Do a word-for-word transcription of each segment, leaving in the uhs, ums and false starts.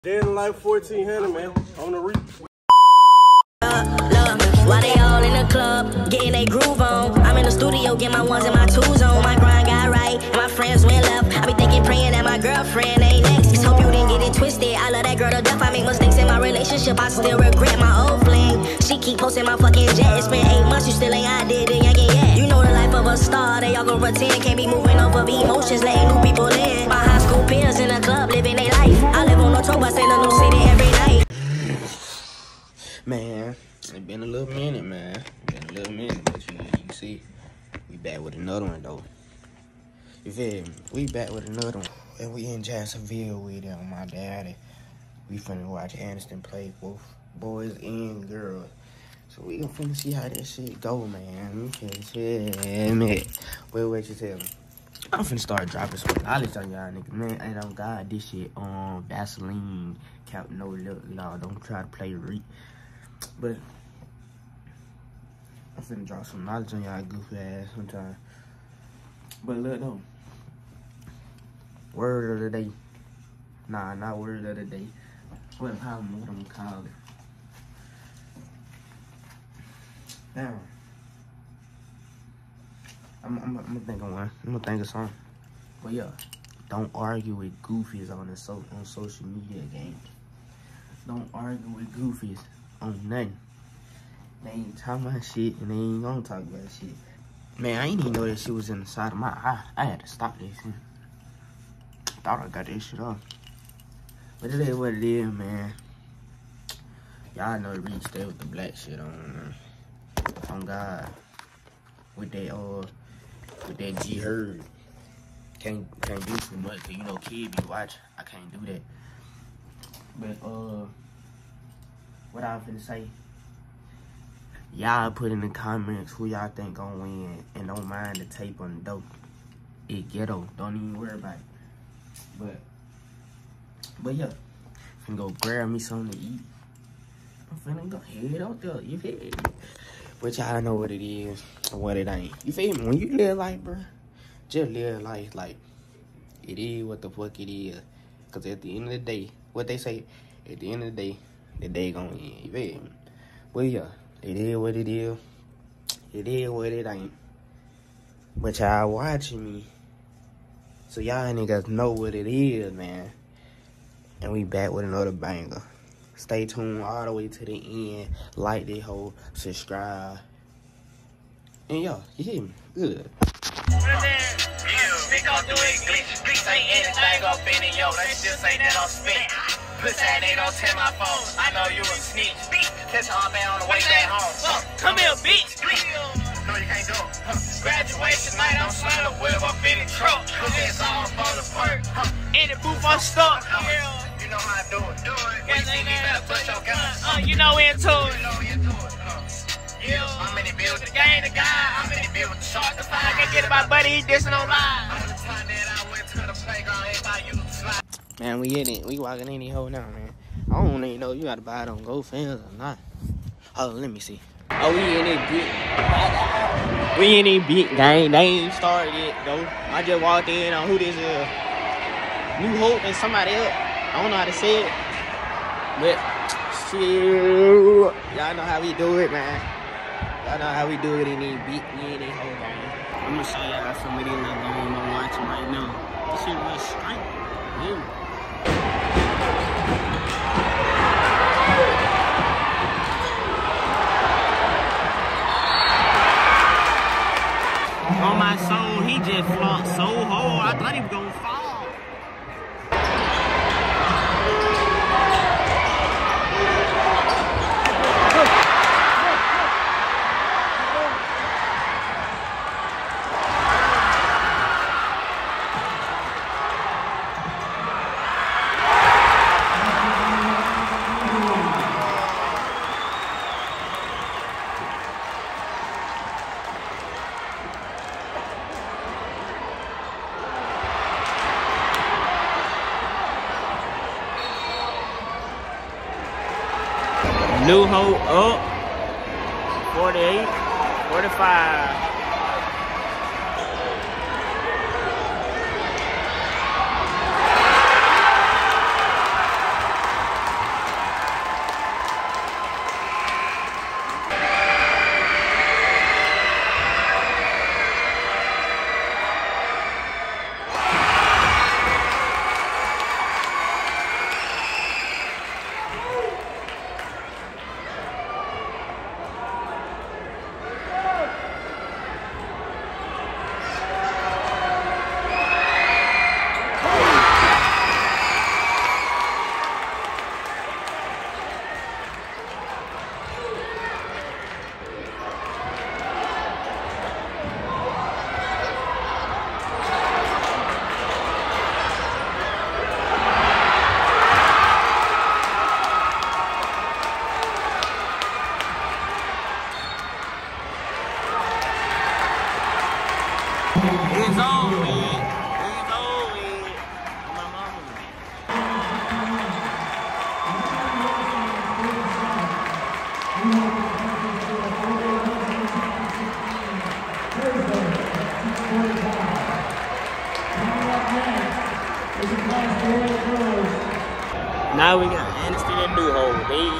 Dead in Life fourteen hundred, man. On the reap. Why they all in the club, getting they groove on? I'm in the studio, get my ones and my twos on. My grind got right, and my friends went left. I be thinking, praying that my girlfriend ain't next. Just hope you didn't get it twisted. I love that girl to death. I make mistakes in my relationship, I still regret my old fling. She keep posting my fucking jet. It's been eight months, you still ain't I did it yanking yet. You know the life of a star, they all gon' pretend. Can't be moving off of emotions, letting new people in. My high school peers in the club, living their life. I live on the tour bus in a new city every night. Man, it's been a little minute, man. Been a little minute, but you, you can see, we back with another one, though. You feel me? We back with another one. And we in Jacksonville with them, my daddy. We finna watch Aniston play both boys and girls. So we gonna finna see how that shit go, man. You feel me? Wait, what you tell me? I'm finna start dropping some knowledge on y'all niggas, man. And on God, this shit on um, Vaseline, cap no lip, y'all. Don't try to play reek. But I'm finna drop some knowledge on y'all goofy ass sometime. But look though, word of the day. Nah, not word of the day. What how what I'm gonna call it? Damn. I'm I'm I'm gonna think of one. I'm gonna think of something. But yeah, don't argue with goofies on the so on social media games. Don't argue with goofies on nothing. They ain't talking about shit and they ain't gonna talk about shit. Man, I ain't even know that shit was in the side of my eye. I had to stop this shit. Thought I got this shit off. But it is what it is, man. Y'all know the Reach stay with the black shit on, man. On God. With that, uh, with that G Herd. Can't, can't do too much, cause you know kid be watching. I can't do that. But, uh, what I was finna say, y'all put in the comments who y'all think gonna win and don't mind the tape on the dope. It ghetto, don't even worry about it. But, but yeah, finna go grab me something to eat. I'm finna go head out there, you feel me? But y'all know what it is and what it ain't. You feel me? When you live life, bro, just live life like it is what the fuck it is. Cause at the end of the day, what they say, at the end of the day, the day gonna end, you feel me? Well, yeah, it is what it is. It is what it ain't. But y'all watching me, so y'all niggas know what it is, man. And we back with another banger. Stay tuned all the way to the end. Like this whole, subscribe. And y'all, you hear me? Good. Speak on do it, glitch, glitch ain't anything up in it, yo. They still say that I'm spit. Pussy ain't don't tell my phone. I know you a snitch. Catch her man on the way back home. Come here, bitch. No, you can't do it. Graduation night, I'm sliding a whip up in the truck. It's all for the perk. In the booth, I'm stuck. You know how I do it. Do it. When you see me, better push your guns. Uh, you know into it. You know into it. Yeah. I'm in the build the game, the guy. I'm in the build with the shark. The fire. I can't get it, my buddy. He dissing on live. I'm the time that I went to the playground. Everybody used to slide. Man, we in it. We walking in the hole now, man. I don't even know you gotta buy it on GoFans or not. Oh, let me see. Oh, we in it big. We in it big game. They ain't started yet, though. I just walked in on who this is. New Hope and somebody else. I don't know how to say it. But, shit. Y'all know how we do it, man. Y'all know how we do it in these big, we in it whole game. I'm gonna show y'all some of these little games I'm watching right now. This shit real straight. Yeah. On my soul, he just flopped so hard, I thought he was gonna fall. New Hope up, forty-eight, forty-five. Now we got Aniston and Newhold. Hey.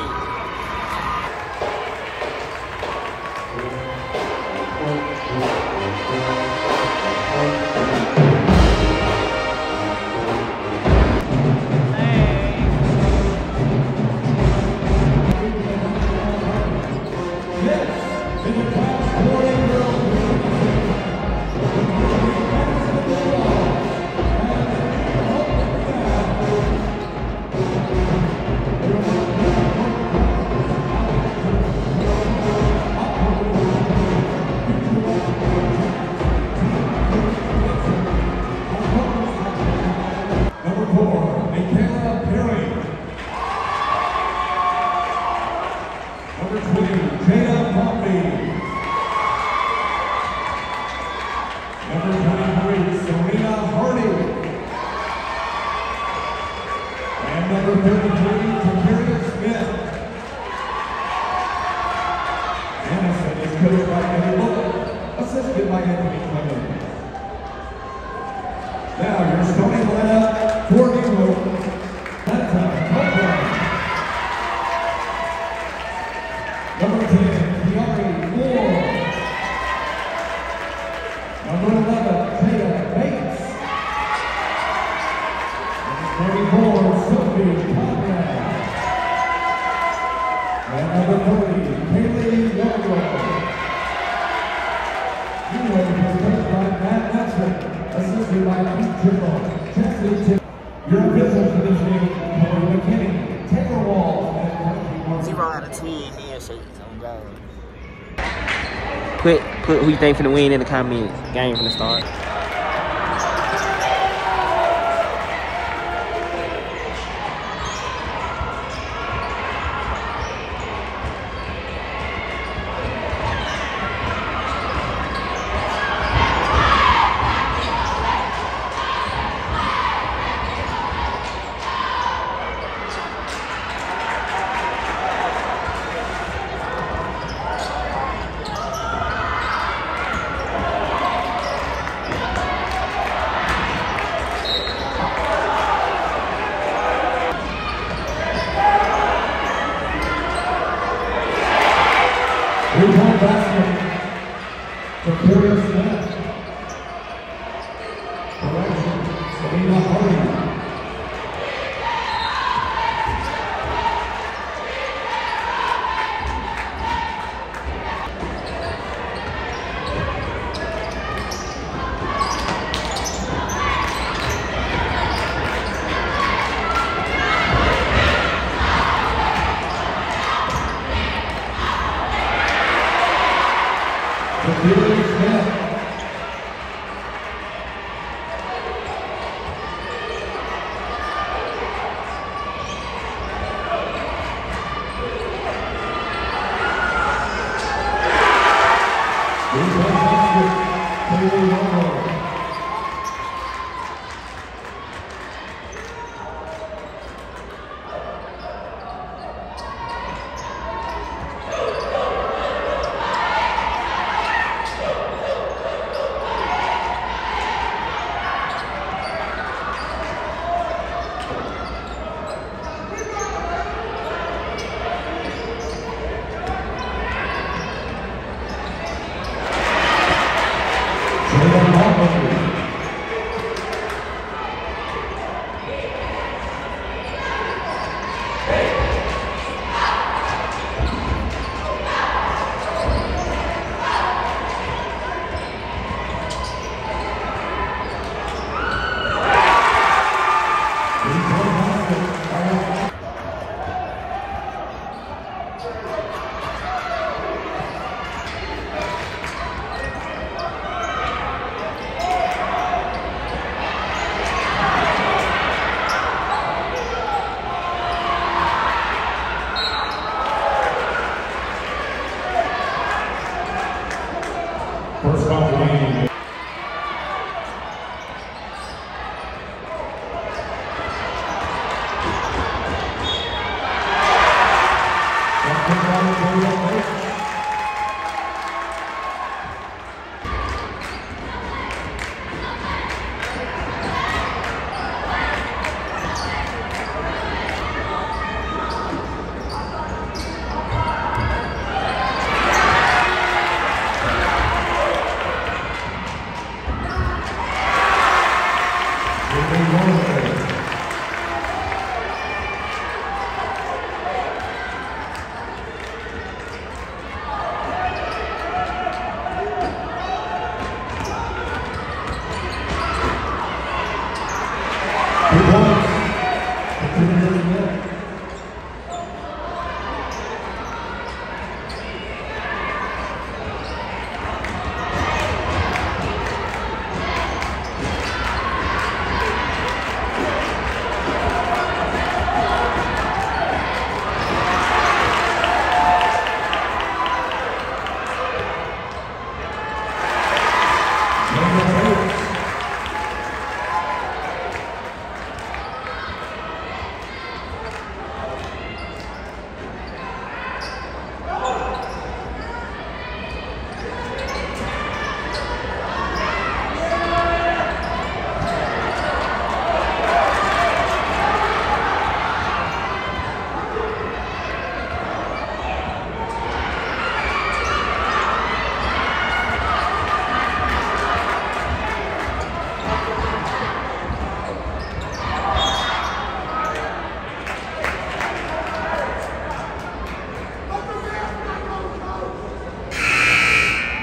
Zero out of ten handshakes on God. Put put who you think finna win in the comments. Game from the start. Thank you.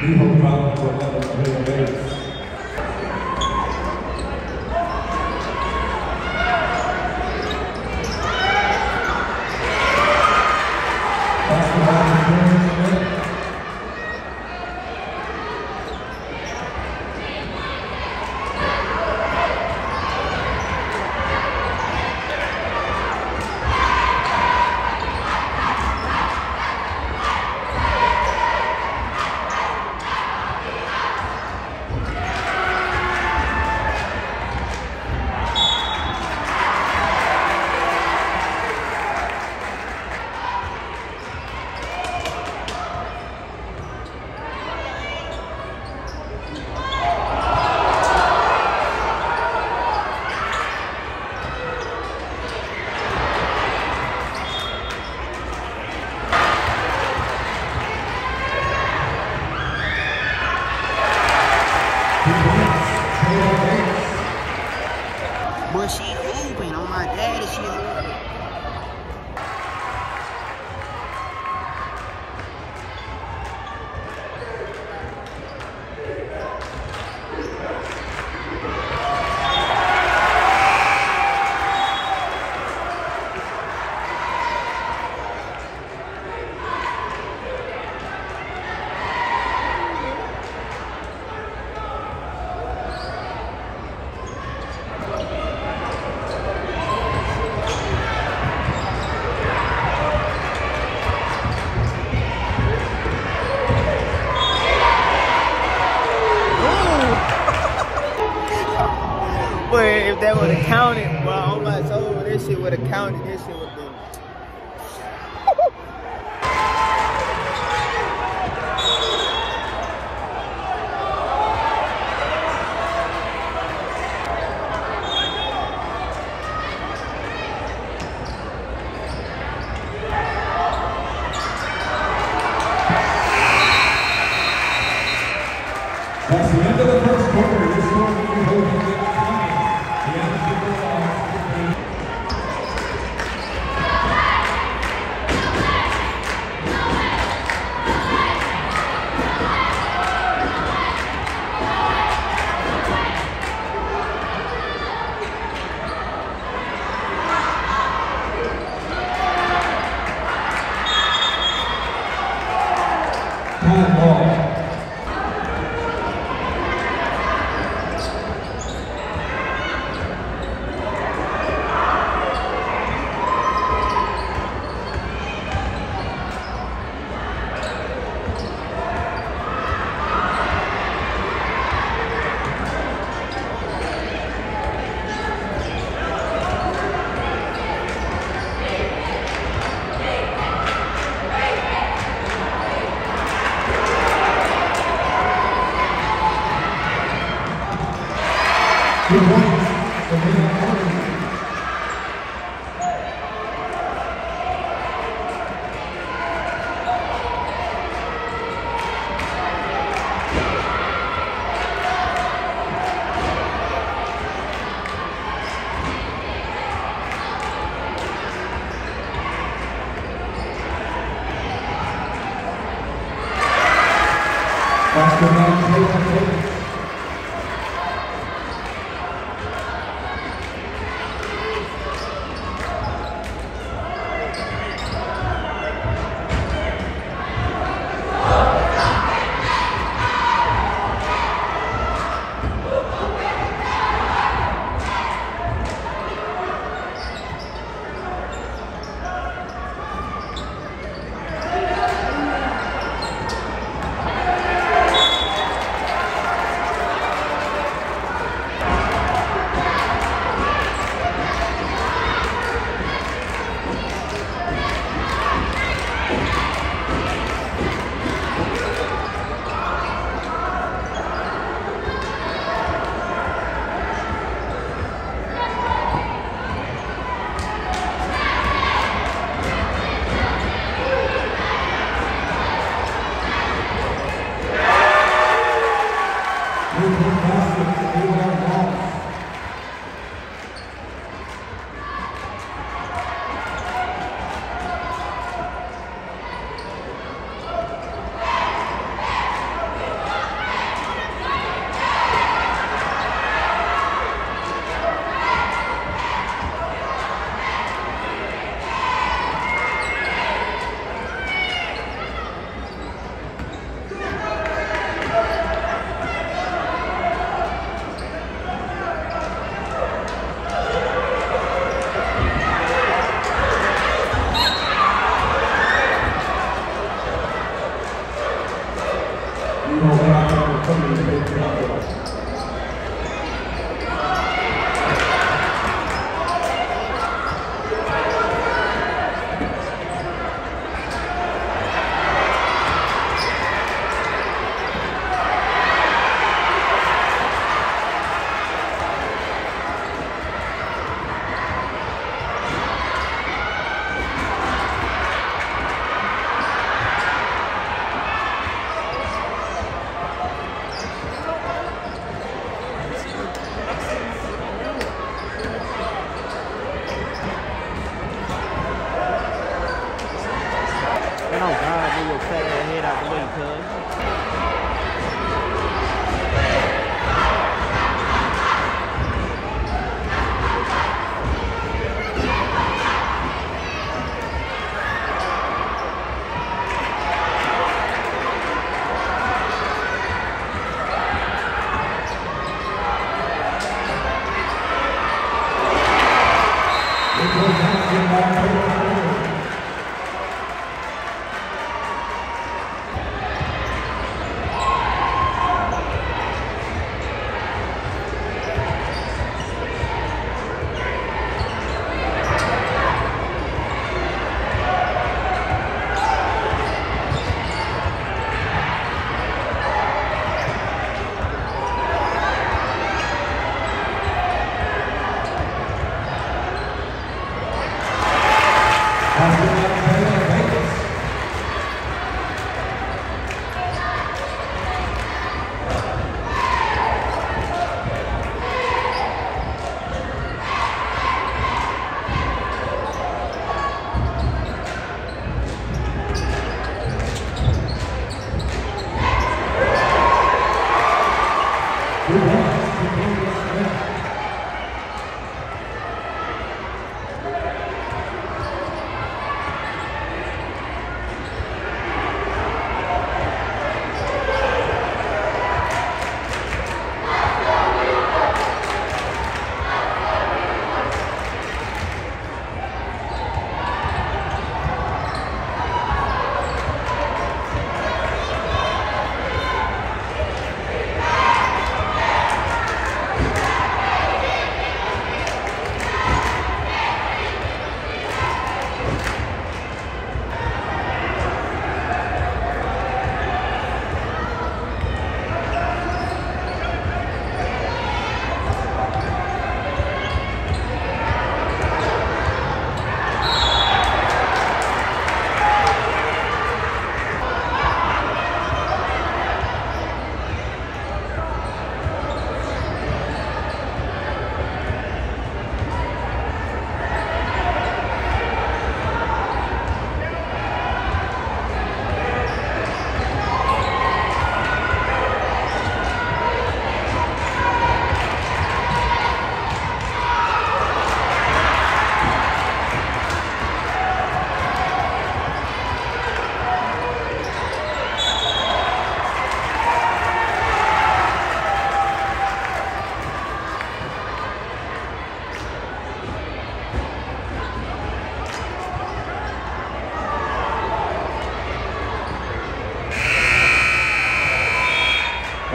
hold problem for another real base. Boy, she hooping on my daddy, she hooping. But if that would have counted, well, on my soul, this shit would have counted. This shit would have been. That's the end of the first quarter. This score will be holding it twenty. The end of the ball. Time ball. Good point. Basketball.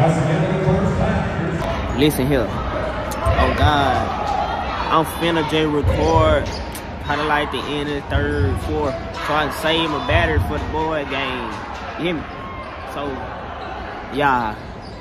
Once again, the first time. Listen here. Oh God. I'm finna just record probably like the end of the third, fourth, so I can save my battery for the boy game. You hear me? So, yeah.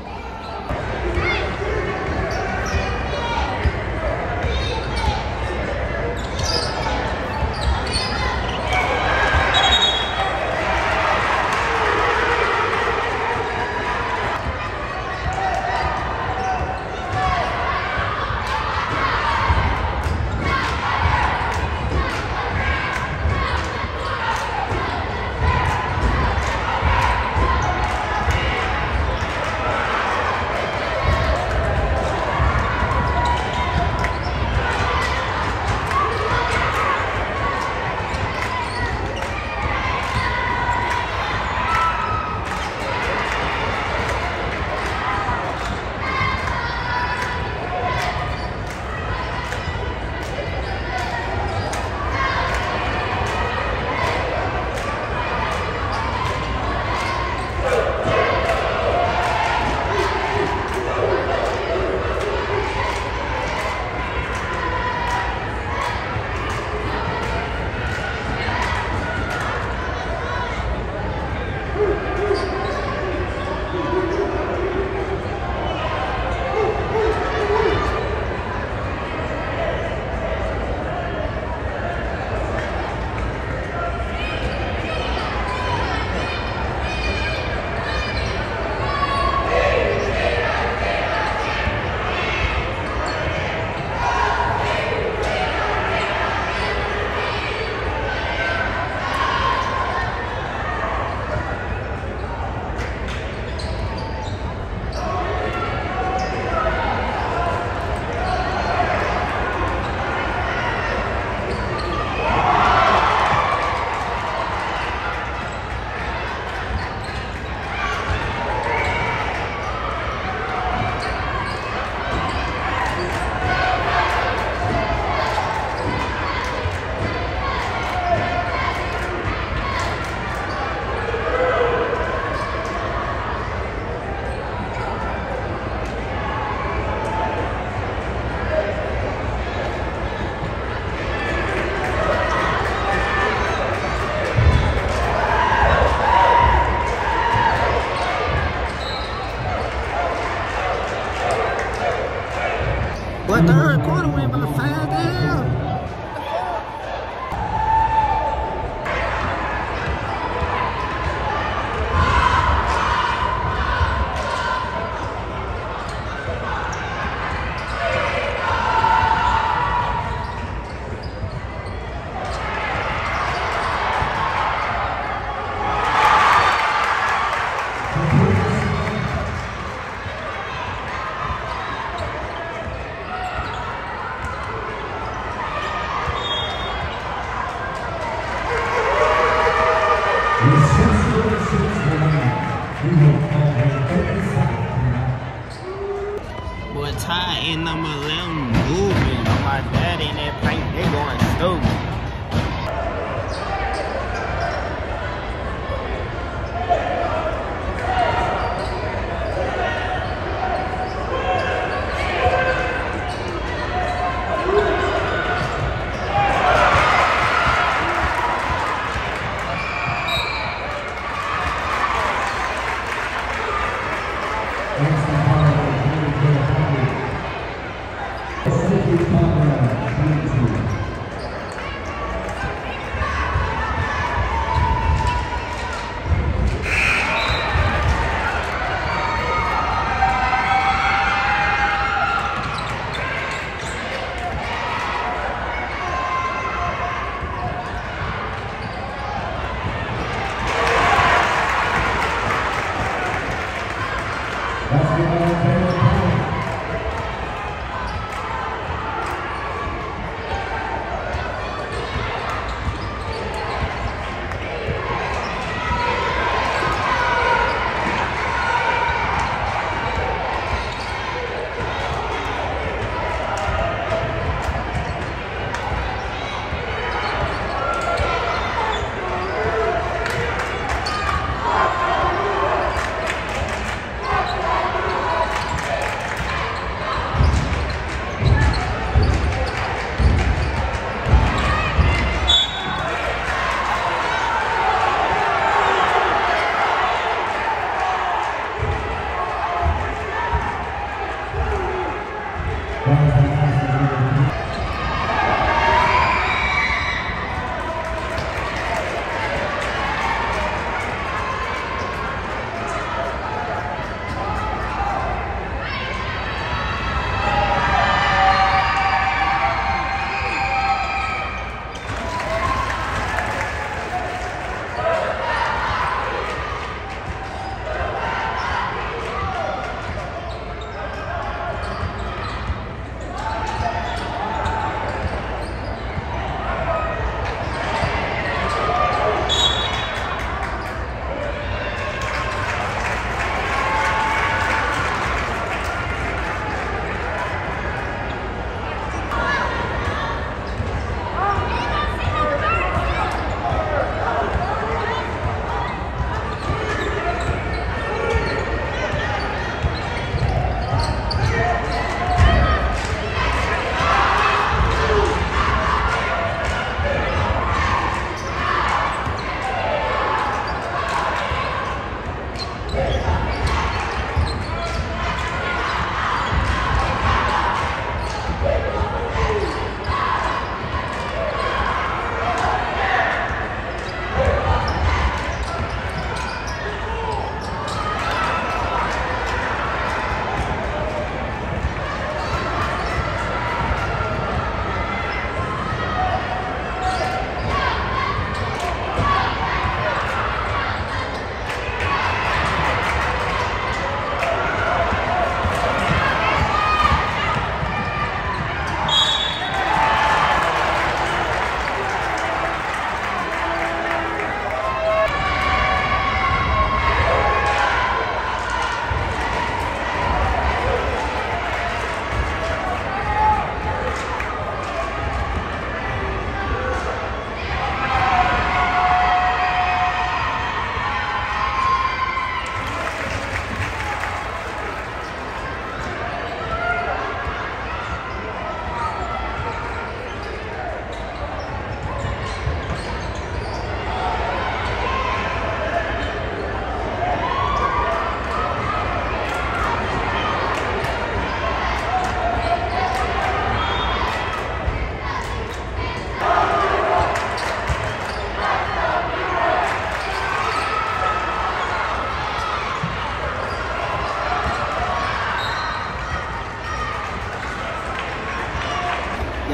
What the third quarter went by five down. Boy, Ty and number eleven moving. Oh my daddy in that paint, they going stupid.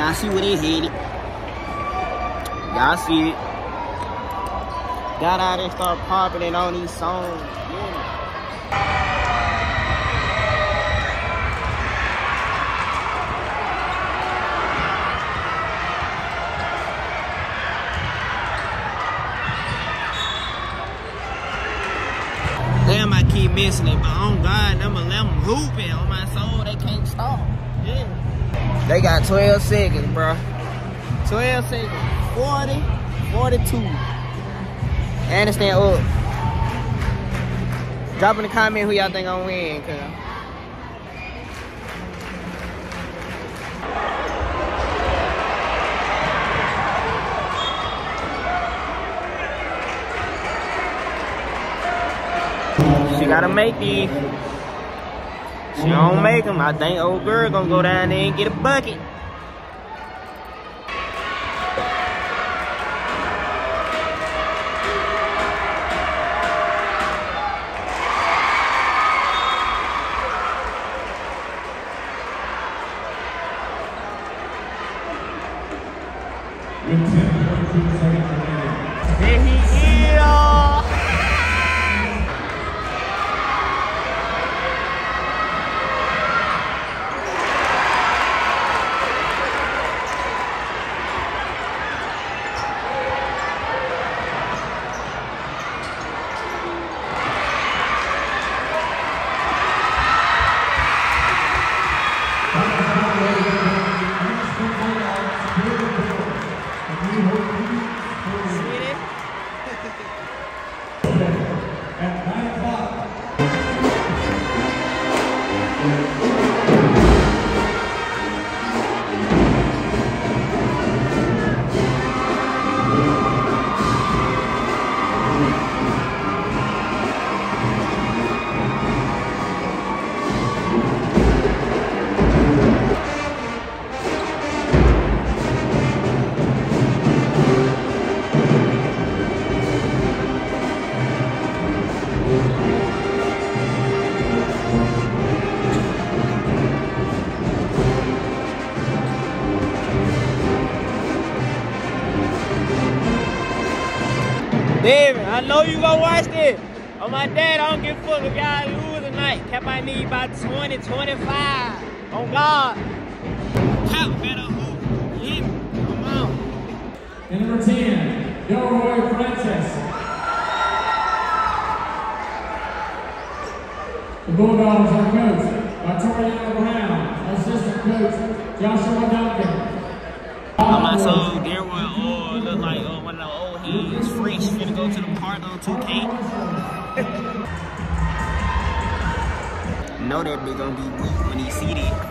Y'all see where they headed. Y'all see it. Got out and start popping it on these songs. Damn, I keep missing it, but on God, I'ma let them hooping on my soul. They can't stop. Yeah. They got twelve seconds, bro. twelve seconds. forty, forty-two. Anderson up. Drop in the comment who y'all think gonna win, cuz. She gotta make these. She don't make them. I think old girl gonna go down there and get a bucket. With ten point two seconds remaining. There he is. David, I know you gonna watch this. Oh my dad, I don't give a fuck if y'all lose tonight. Cap I need about twenty, twenty-five. On God. Cap better move. Hit me. Come on. And number ten, Delroy Francis. The Bulldogs are coached by Toriano Brown, assistant coach Joshua Duncan. On my soul, Delroy, oh, look like oh, one of the old heads. Fresh, finna go to the park on two K. Know that bitch gonna be weak when he see that.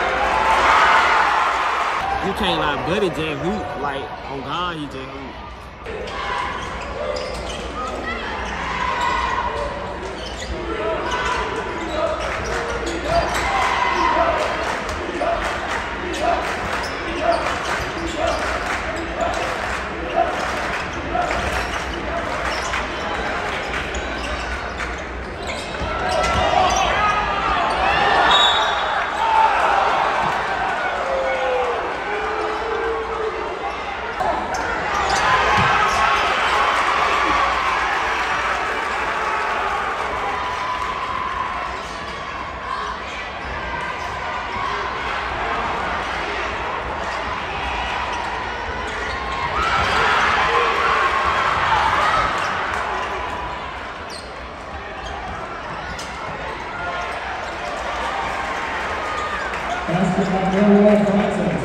You can't like buddy just hoop, like on God he just hoop. Basketball Manuel Francis.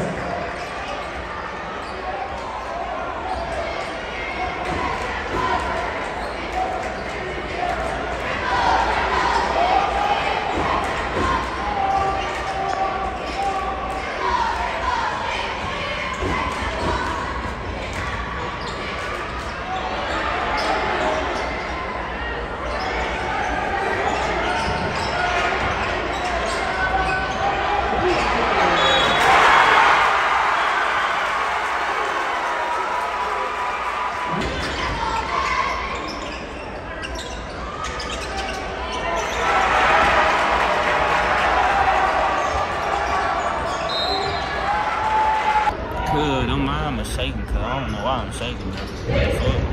Good, don't mind me shaking, cause I don't know why I'm shaking. Fuck.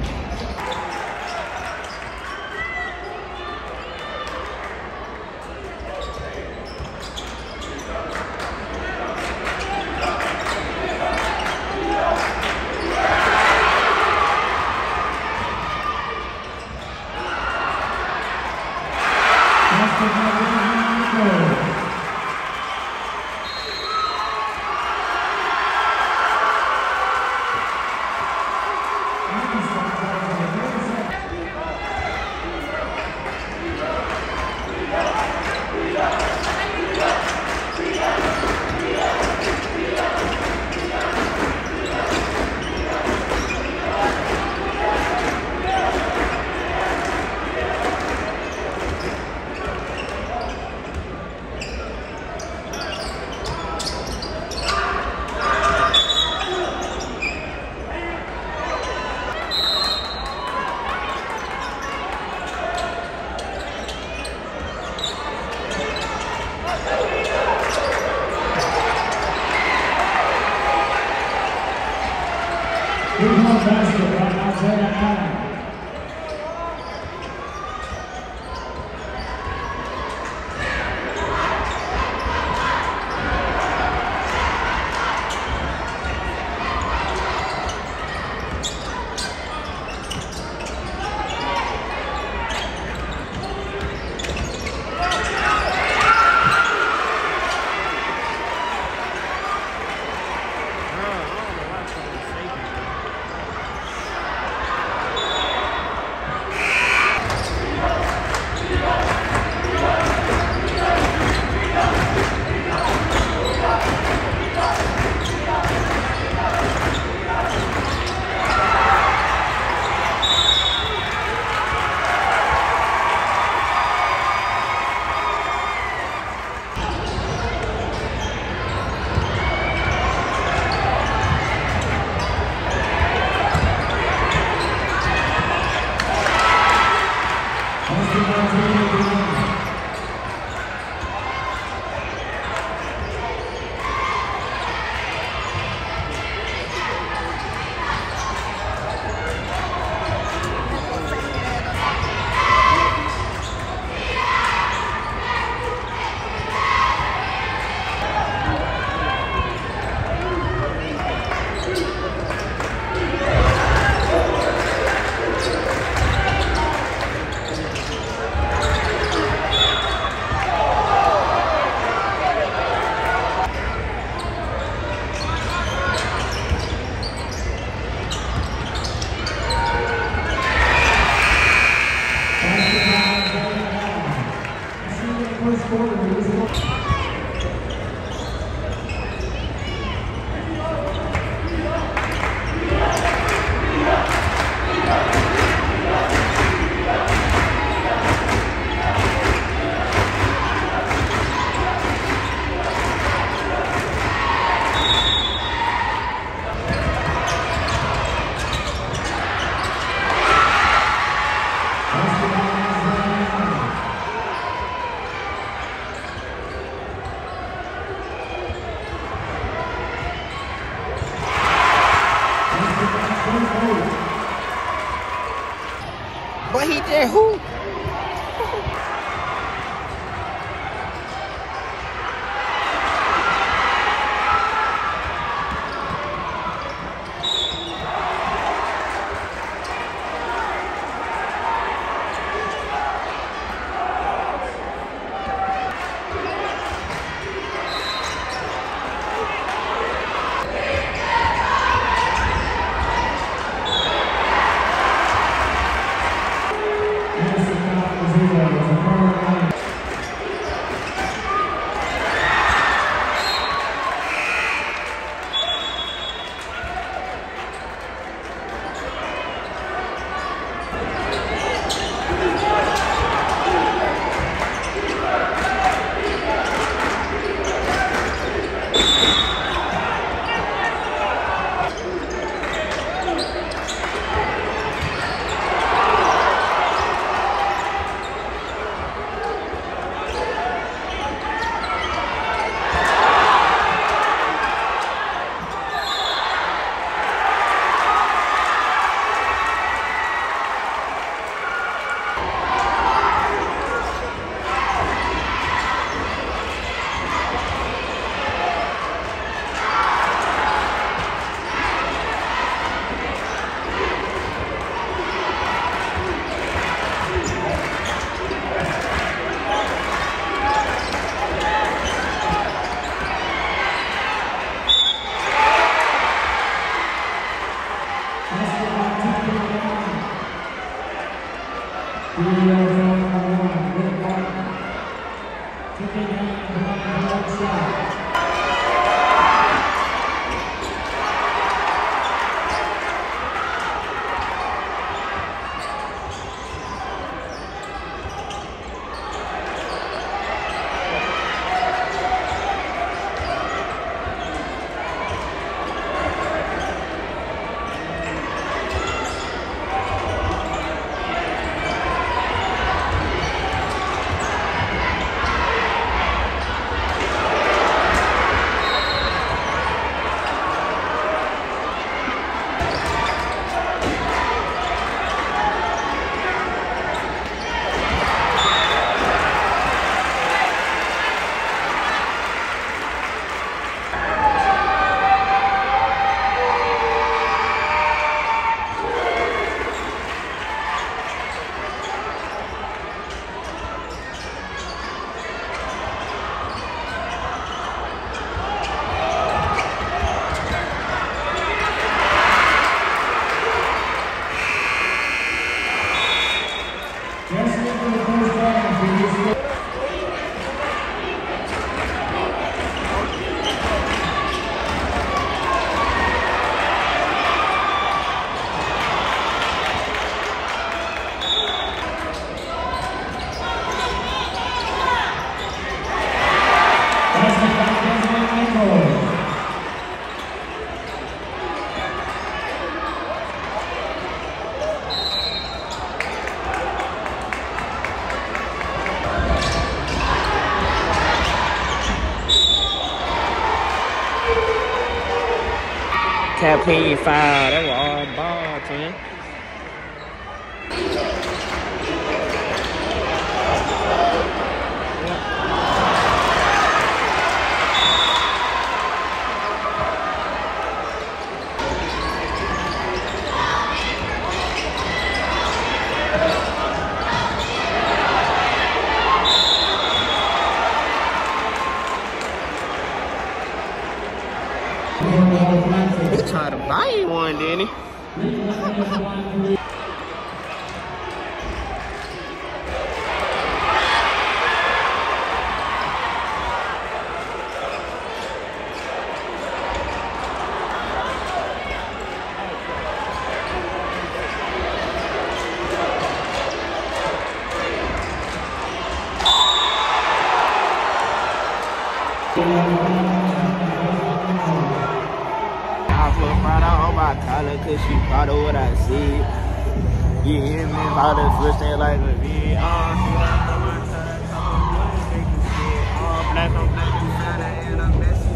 Basketball, Isaiah Allen. First quarter, he was Campaign foul. That was all ball, man. He tried to buy you one, didn't he? Cause she proud of what I see. You hear me? About the first thing like a V. All black on black and I'm messy.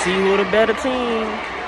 see who the better team.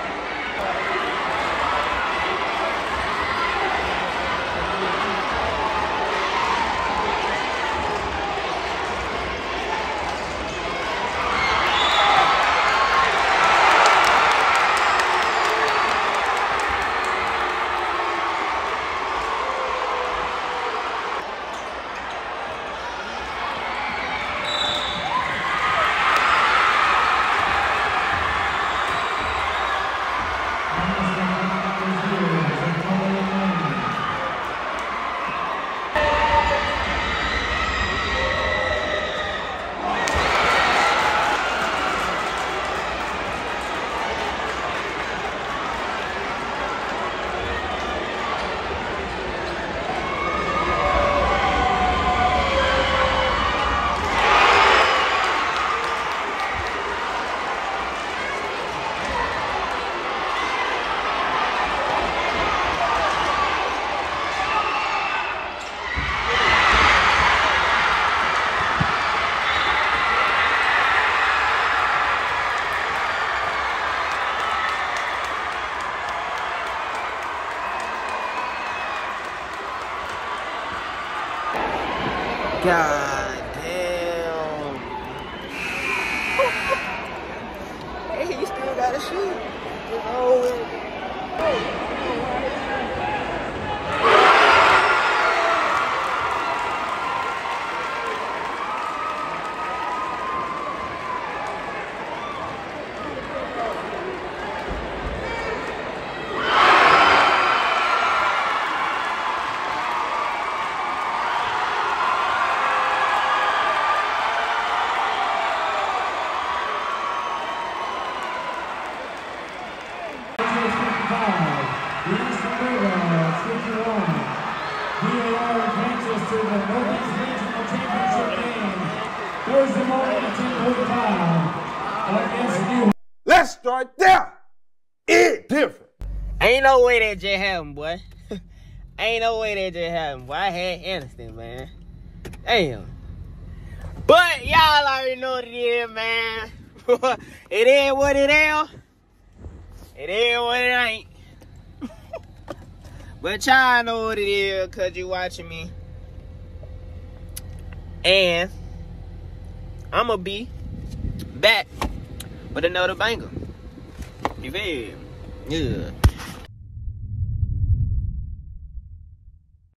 God damn. Hey, you still gotta shoot. Oh, Let's start there. It different. ain't no way that just happened, boy. Ain't no way that just happened, boy. I had Aniston, man. Damn. But y'all already know what it is, man. It is what it is. It is what it ain't. But y'all know what it is, cause you watching me. And I'ma be back with another banger. You feel me? Yeah.